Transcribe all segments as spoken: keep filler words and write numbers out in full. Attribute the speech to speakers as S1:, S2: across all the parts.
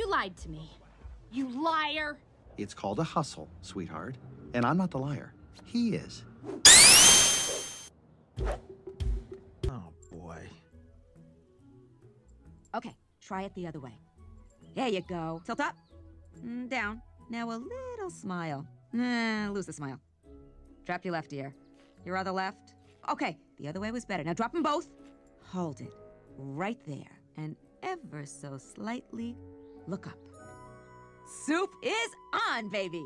S1: You lied to me. You liar.
S2: It's called a hustle, sweetheart. And I'm not the liar. He is.
S3: Oh, boy.
S4: Okay, try it the other way. There you go. Tilt up. Mm, down. Now a little smile. Nah, lose the smile. Drop your left ear. Your other left. Okay, the other way was better. Now drop them both. Hold it. Right there. And ever so slightly look up. Soup is on, baby!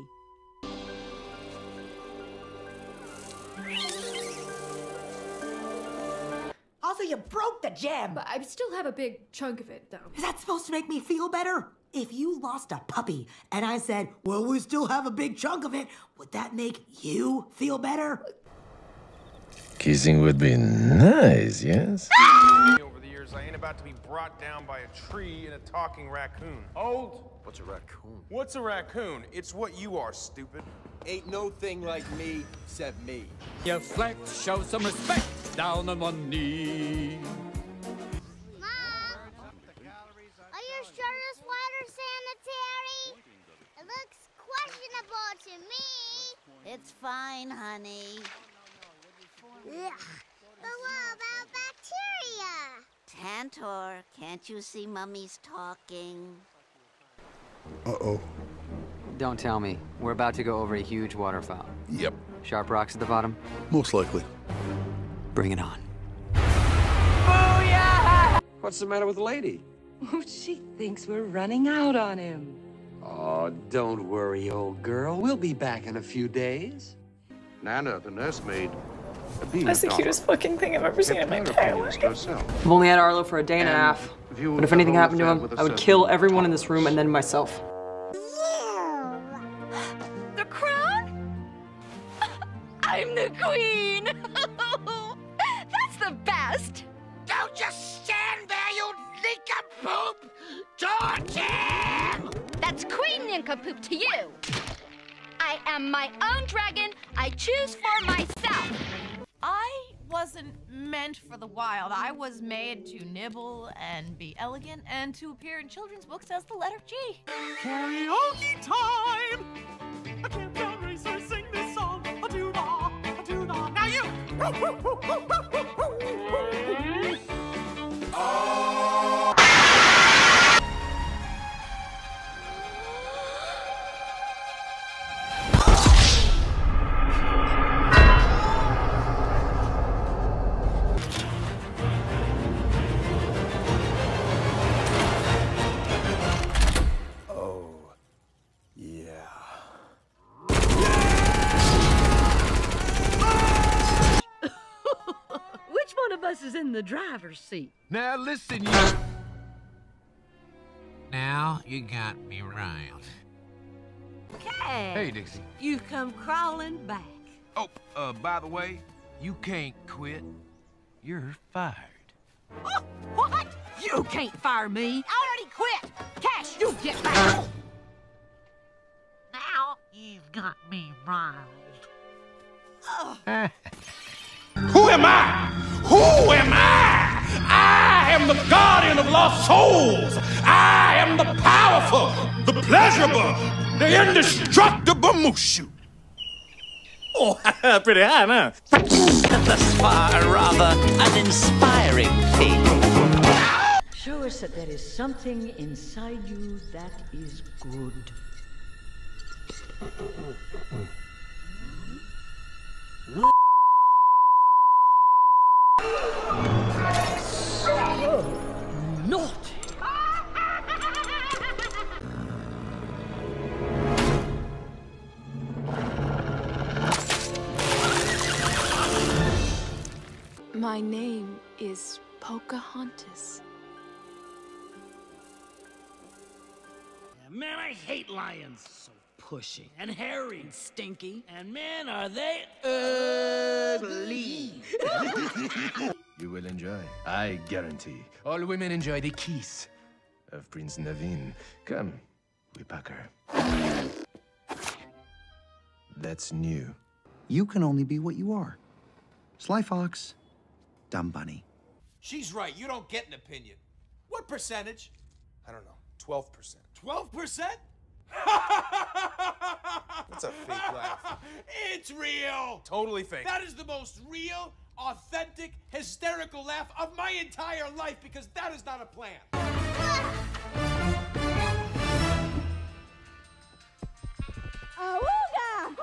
S5: Also, you broke the gem!
S6: But I still have a big chunk of it, though.
S5: Is that supposed to make me feel better? If you lost a puppy and I said, well, we still have a big chunk of it, would that make you feel better?
S7: Kissing would be nice, yes?
S8: Over the years, I ain't about to be brought down by a tree and a talking raccoon. Old?
S9: What's a raccoon?
S8: What's a raccoon? It's what you are, stupid.
S9: Ain't no thing like me, except me.
S10: You flex, show some respect, down on one knee.
S11: Mom! Are your shirtless water sanitary? It looks questionable to me.
S12: It's fine, honey.
S11: Ugh. But what about bacteria?
S12: Tantor, can't you see Mummy's talking?
S13: Uh-oh.
S14: Don't tell me. We're about to go over a huge waterfall.
S13: Yep.
S14: Sharp rocks at the bottom?
S13: Most likely.
S14: Bring it on.
S15: Booyah!
S16: What's the matter with the lady?
S15: Oh, she thinks we're running out on him.
S16: Oh, don't worry, old girl. We'll be back in a few days.
S9: Nana, the nursemaid.
S17: That's the cutest fucking thing I've ever seen in my entire life.
S18: I've only had Arlo for a day and a half. But if anything happened to him, I would kill everyone in this room and then myself.
S1: The crown? I'm the queen! That's the best!
S19: Don't just stand there, you nincompoop! Torch him!
S1: That's Queen Nincompoop to you! I am my own dragon. I choose for myself.
S20: I wasn't meant for the wild. I was made to nibble and be elegant and to appear in children's books as the letter G.
S21: Karaoke time! A campground racer, sing this song. A doo-dah, a doo-dah. Now you! Oh!
S22: Is in the driver's seat.
S23: Now listen, you. Now you got me riled.
S22: Cash.
S23: Hey, Dixie.
S22: You come crawling back.
S23: Oh, uh, by the way, you can't quit. You're fired.
S22: Oh, what? You can't fire me. I already quit. Cash, you get back. Now you've got me riled.
S21: Oh. Who am I? Who am I? I am the guardian of lost souls. I am the powerful, the pleasurable, the indestructible Mushu.
S24: Oh, pretty high, huh?
S25: Thus far, rather uninspiring thing.
S22: Show us that there is something inside you that is good. Oh, naughty.
S26: My name is Pocahontas.
S24: Man, I hate lions. So pushy and hairy and stinky. And man, are they ugly.
S7: You will enjoy. I guarantee. All women enjoy the kiss of Prince Naveen. Come, we pack her. That's new.
S2: You can only be what you are. Sly Fox, dumb bunny.
S9: She's right. You don't get an opinion. What percentage? I don't know. twelve percent.
S3: twelve percent?
S9: That's a fake laugh.
S3: It's real!
S9: Totally fake.
S3: That is the most real, authentic, hysterical laugh of my entire life because that is not a plan.
S11: Awooga!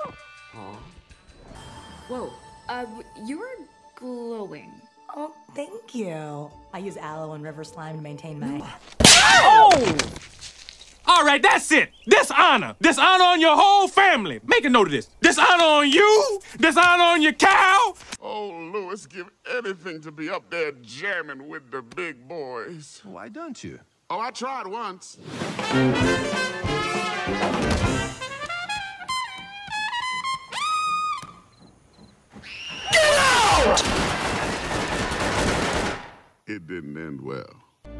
S26: Whoa, uh, you're glowing.
S4: Oh, thank you. I use aloe and river slime to maintain my...
S21: Oh! All right, that's it. Dishonor. Dishonor on your whole family. Make a note of this. Dishonor on you. Dishonor on your cow.
S5: Oh, Louis, give anything to be up there jamming with the big boys.
S7: Why don't you?
S5: Oh, I tried once.
S21: Get out!
S5: It didn't end well.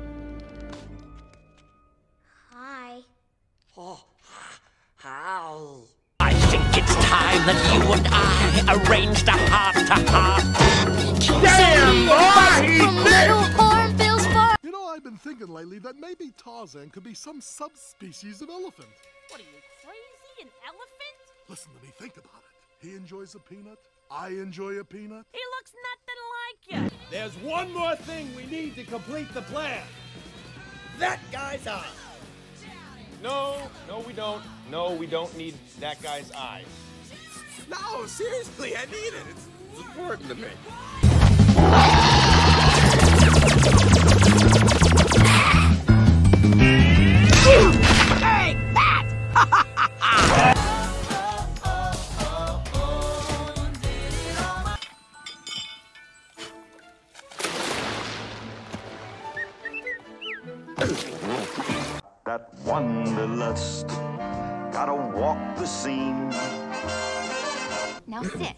S11: Hi.
S5: Oh, how?
S25: I think it's time that you and I arranged a heart-to-heart.
S21: Damn, boy, he did!
S13: You know, I've been thinking lately that maybe Tarzan could be some subspecies of elephant.
S20: What are you, crazy? An elephant?
S13: Listen to me, think about it. He enjoys a peanut. I enjoy a peanut.
S20: He looks nothing like you.
S3: There's one more thing we need to complete the plan. That guy's eye.
S9: No, no, we don't. No, we don't need that guy's eyes.
S3: No, seriously, I need it. It's, it's important to me.
S19: Take that!
S6: That wanderlust, gotta walk the scene.
S1: Now sit.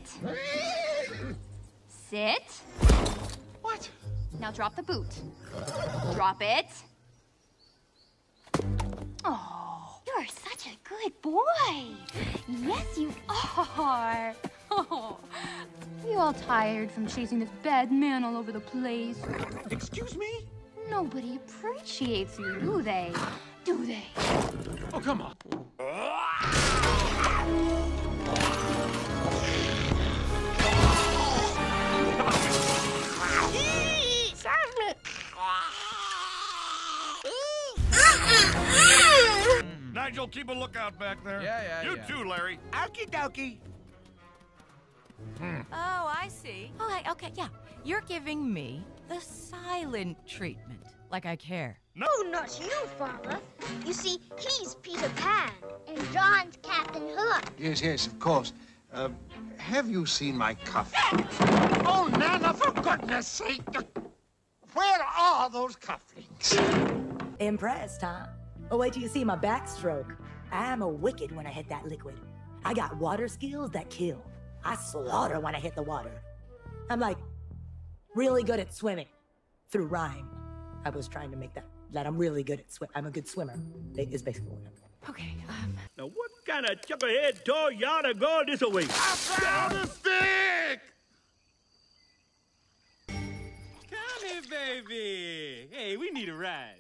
S1: Sit.
S9: What?
S1: Now drop the boot. Drop it. Oh, you're such a good boy. Yes, you are. Oh, you all tired from chasing this bad man all over the place?
S21: Excuse me?
S1: Nobody appreciates you, do they? Do they?
S21: Oh, come on. Nigel, keep a lookout back there.
S23: Yeah, yeah,
S21: You
S23: yeah.
S21: too, Larry.
S19: Okie dokie.
S20: Oh, I see. Okay, okay, yeah. You're giving me the silent treatment, like I care.
S11: No, not you, Father. You see, he's Peter Pan, and John's Captain Hook.
S8: Yes, yes, of course. Uh, have you seen my cuff?
S19: Oh, Nana, for goodness sake. Where are those cufflinks?
S4: Impressed, huh? Oh, wait till you see my backstroke. I'm a wicked when I hit that liquid. I got water skills that kill. I slaughter when I hit the water. I'm like really good at swimming through rhyme. I was trying to make that that I'm really good at swim. I'm a good swimmer. Is basically what I'm.
S20: Okay, um.
S10: Now, what kind of chucklehead toy y'all to go this way?
S5: Down the stick!
S10: Come here, baby. Hey, we need a ride.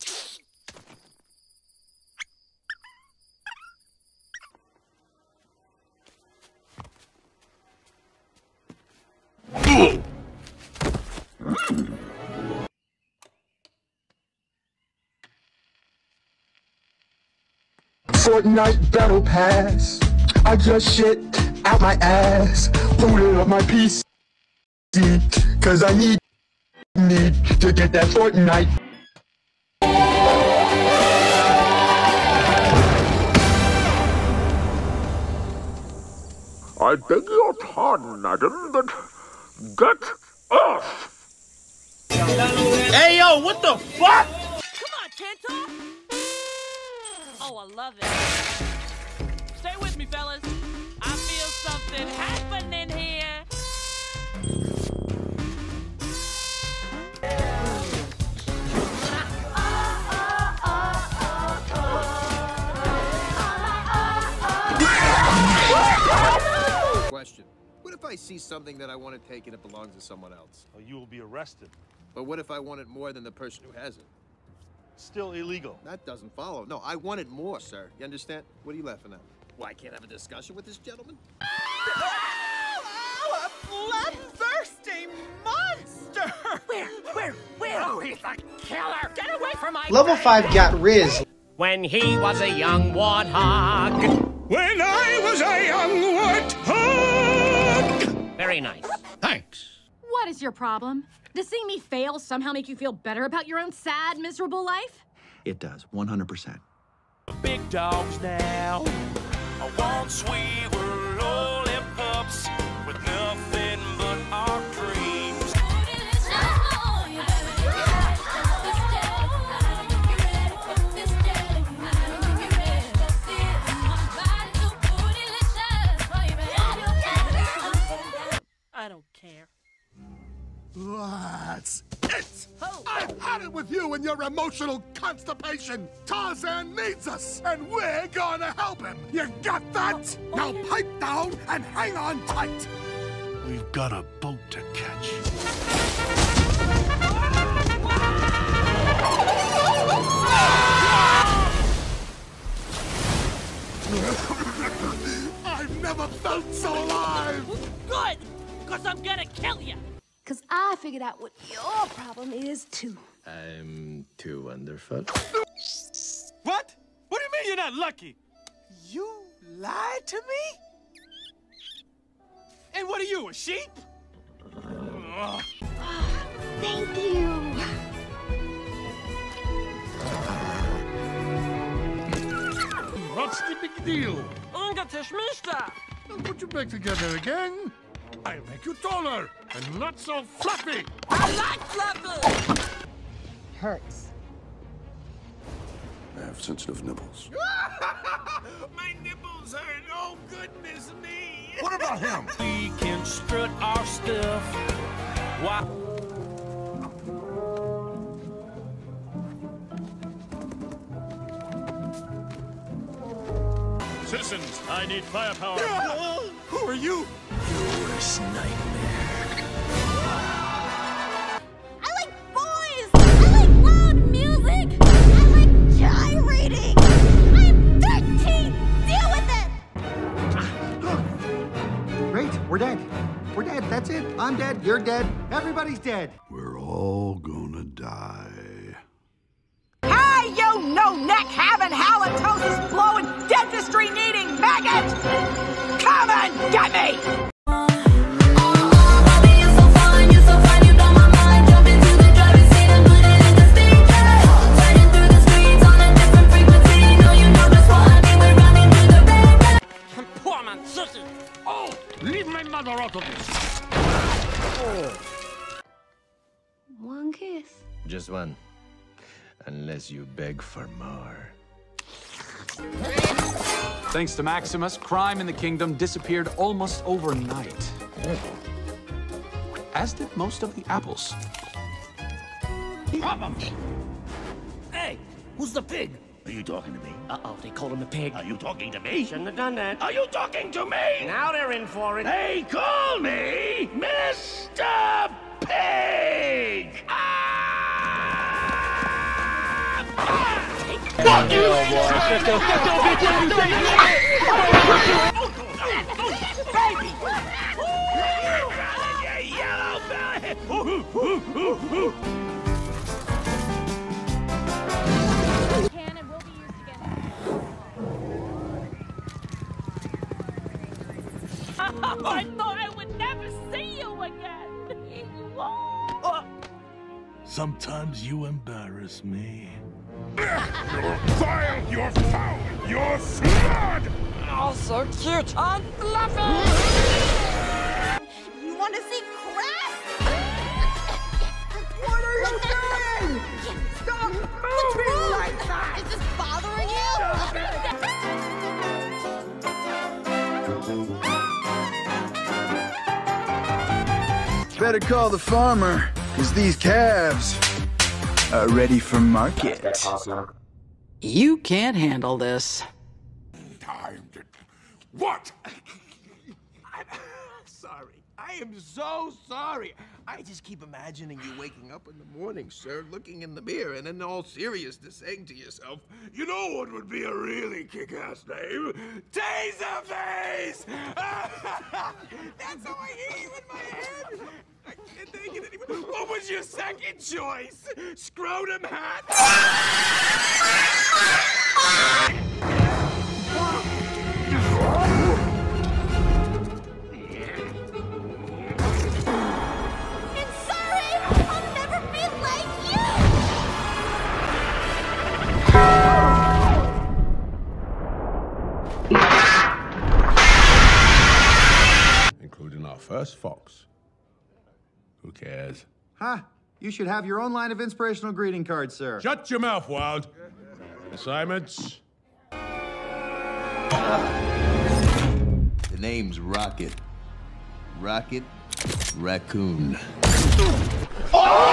S27: Fortnite Battle Pass. I just shit out my ass. Booted up my P C. Cause I need, need to get that Fortnite.
S5: I beg your pardon, madam, but get off!
S10: Hey, yo, what the fuck?
S20: Come on, Tento! Oh, I love it. Stay with me, fellas. I feel something happening here.
S9: Question. What if I see something that I want to take and it belongs to someone else?
S10: Oh, you will be arrested.
S9: But what if I want it more than the person who has it?
S12: still illegal.
S8: That doesn't follow. No, I wanted more, sir. You understand? What are you laughing at? Why, I can't have a discussion with this gentleman?
S19: Oh, a bloodthirsty monster!
S4: Where? Where? Where?
S19: Oh, he's a killer! Get away from my
S14: Level five got Riz.
S25: When he was a young warthog.
S21: When I was a young warthog!
S25: Very nice.
S15: Thanks.
S16: What is your problem? Does seeing me fail somehow make you feel better about your own sad, miserable life?
S2: It does, one hundred percent.
S25: Big dogs now. Once we were lollipops with nothing but our dreams. I don't care.
S13: That's it! I've had it with you and your emotional constipation! Tarzan needs us, and we're gonna help him! You got that? Now pipe down and hang on tight!
S21: We've got a boat to catch.
S13: I've never felt so alive!
S20: Good! Because I'm gonna kill you!
S1: Because I figured out what your problem is, too.
S7: I'm too wonderful.
S3: What? What do you mean you're not lucky? You lied to me? And what are you, a sheep? Ugh.
S1: Thank you.
S21: What's the big deal?
S20: Ungatishmista!
S21: I'll put you back together again. I'll make you taller and not so fluffy.
S20: I like fluffy!
S16: Hurts.
S5: I have sensitive nipples.
S3: My nipples hurt. Oh, goodness me.
S21: What about him?
S25: We can strut our stuff. Why?
S21: Citizens, I need firepower.
S3: Who are you?
S21: Your worst nightmare.
S1: I like boys! I like loud music! I like gyrating! I'm thirteen! Deal with it!
S2: Great, we're dead. We're dead, that's it. I'm dead, you're dead, everybody's dead.
S5: We're all gonna die.
S4: Hey, you no-neck having halitosis blowing dentistry needing maggot! Come and get me!
S20: Poor man, sushi!
S21: Oh, leave my mother out of this.
S1: Oh. One kiss.
S7: Just one. Unless you beg for more.
S17: Thanks to Maximus, crime in the kingdom disappeared almost overnight. As did most of the apples.
S24: Hey, who's the pig?
S25: Are you talking to me?
S24: Uh-oh, they called him a pig.
S25: Are you talking to me?
S24: Shouldn't have done that.
S25: Are you talking to me?
S24: Now they're in for it.
S25: They call me Mister Pig!
S21: Fuck you!
S1: Can and will be used again.
S20: I thought I would never see you again!
S21: Sometimes you embarrass me. You're vile, you're foul, you're flawed!
S20: Oh, so cute and fluffy!
S11: You want to see crap?
S19: What are you doing? Stop moving like that!
S11: Is this bothering you?
S27: Better call the farmer, because these calves are ready for market.
S24: You can't handle this.
S21: Time to... What?
S3: I'm sorry. I
S8: I am so sorry. I just keep imagining you waking up in the morning, sir, looking in the mirror, and in all seriousness saying to yourself, you know what would be a really kick-ass name? Taserface! That's how I hear you in my head. I can't think it anymore. What was your second choice? Scrotum hat?
S21: Including our first fox. Who cares?
S2: Huh? You should have your own line of inspirational greeting cards, sir.
S21: Shut your mouth, Wild. Assignments?
S6: The name's Rocket. Rocket Raccoon.
S21: Oh!